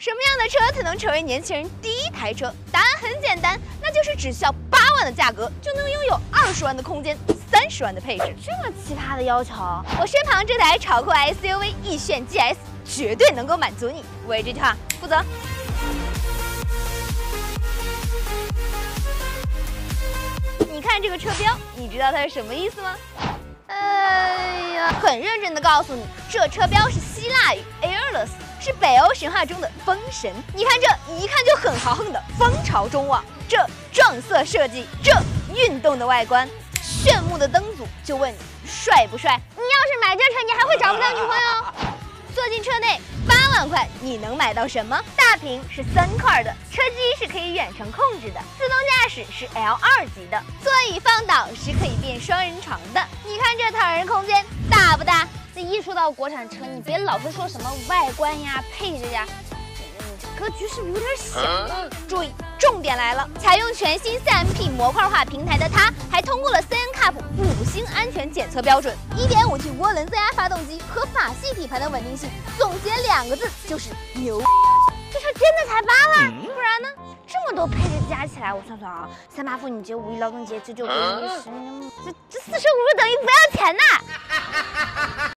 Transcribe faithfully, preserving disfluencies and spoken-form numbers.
什么样的车才能成为年轻人第一台车？答案很简单，那就是只需要八万的价格就能拥有二十万的空间，三十万的配置。 这么奇葩的要求， 我身旁这台潮酷 S U V 奕炫 G S 绝对能够满足你。为这句话负责。你看这个车标，你知道它是什么意思吗？哎呀，很认真的告诉你，这车标是希腊语 Aeolus， 是北欧神话中的风神。你看这一看就很豪横的蜂巢中网，这撞色设计，这运动的外观，炫目的灯组，就问你帅不帅？ 你要是买这车，你还会找不到女朋友？ 坐进车内，八万块你能买到什么？大屏是三块的，车机是可以远程控制的，自动驾驶是 L 二级的，座椅放倒是可以变双人床的。你看这躺人空间大不大？ 这一说到国产车，你别老是说什么外观呀、配置呀，你这格局是不是有点小？ 嗯、注意，重点来了！采用全新 四 M P 模块化平台的它，还通过了 C N C A P 五星安全检测标准。一点五 T 涡轮增压发动机和法系底盘的稳定性，总结两个字就是牛。 这车真的才八万？ 嗯、不然呢？ 这么多配置加起来，我算算啊，三八妇女节、五一劳动节、九九国历十，这这四舍五入等于不要钱呐！